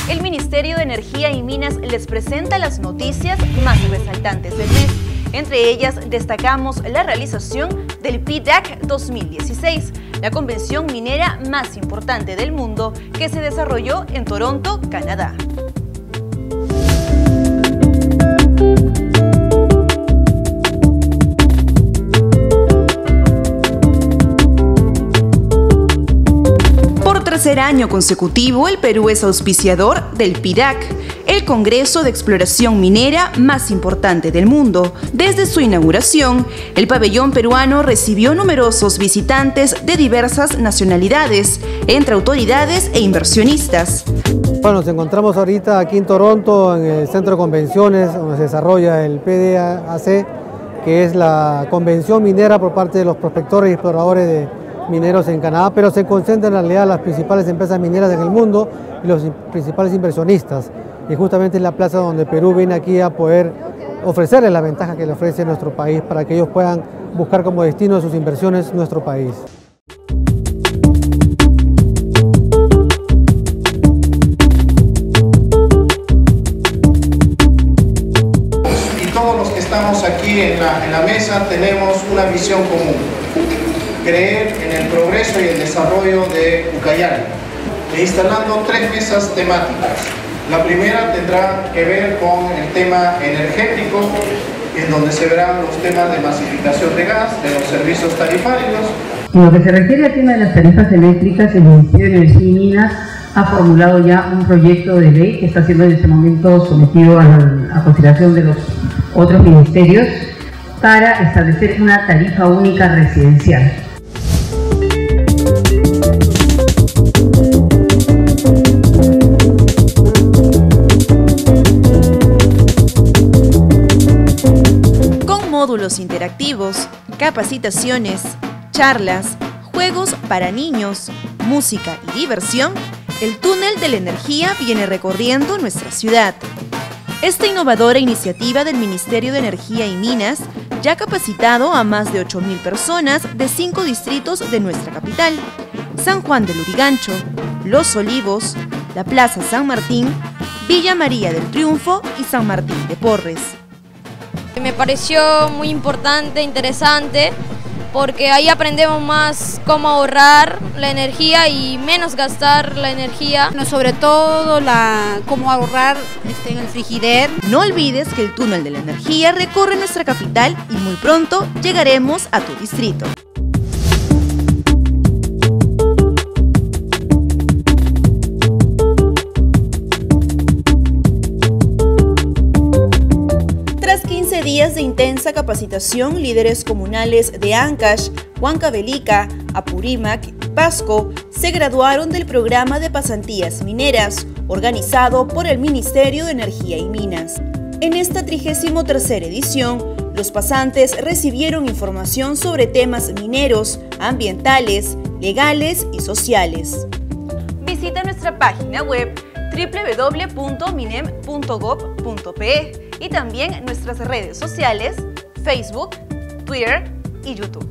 El Ministerio de Energía y Minas les presenta las noticias más resaltantes del mes. Entre ellas destacamos la realización del PDAC 2016, la convención minera más importante del mundo que se desarrolló en Toronto, Canadá. Por tercer año consecutivo, el Perú es auspiciador del PDAC, el Congreso de Exploración Minera más importante del mundo. Desde su inauguración, el pabellón peruano recibió numerosos visitantes de diversas nacionalidades, entre autoridades e inversionistas. Bueno, nos encontramos ahorita aquí en Toronto, en el centro de convenciones, donde se desarrolla el PDAC, que es la convención minera por parte de los prospectores y exploradores de mineros en Canadá, pero se concentran en realidad las principales empresas mineras en el mundo y los principales inversionistas. Y justamente es la plaza donde Perú viene aquí a poder ofrecerles la ventaja que le ofrece nuestro país para que ellos puedan buscar como destino de sus inversiones nuestro país. Y todos los que estamos aquí en la mesa tenemos una visión común: creer en el progreso y el desarrollo de Ucayali, instalando 3 mesas temáticas. La primera tendrá que ver con el tema energético, en donde se verán los temas de masificación de gas, de los servicios tarifarios. En lo que se refiere al tema de las tarifas eléctricas, el Ministerio de Energía y Minas ha formulado ya un proyecto de ley que está siendo en este momento sometido a consideración de los otros ministerios para establecer una tarifa única residencial. Módulos interactivos, capacitaciones, charlas, juegos para niños, música y diversión, el túnel de la energía viene recorriendo nuestra ciudad. Esta innovadora iniciativa del Ministerio de Energía y Minas ya ha capacitado a más de 8.000 personas de 5 distritos de nuestra capital: San Juan del Lurigancho, Los Olivos, la Plaza San Martín, Villa María del Triunfo y San Martín de Porres. Me pareció muy importante, interesante, porque ahí aprendemos más cómo ahorrar la energía y menos gastar la energía. Sobre todo cómo ahorrar en el frigider. No olvides que el túnel de la energía recorre nuestra capital y muy pronto llegaremos a tu distrito. Días de intensa capacitación, líderes comunales de Ancash, Huancavelica, Apurímac, Pasco se graduaron del programa de pasantías mineras organizado por el Ministerio de Energía y Minas. En esta 33ª edición, los pasantes recibieron información sobre temas mineros, ambientales, legales y sociales. Visita nuestra página web www.minem.gov.pe y también nuestras redes sociales, Facebook, Twitter y YouTube.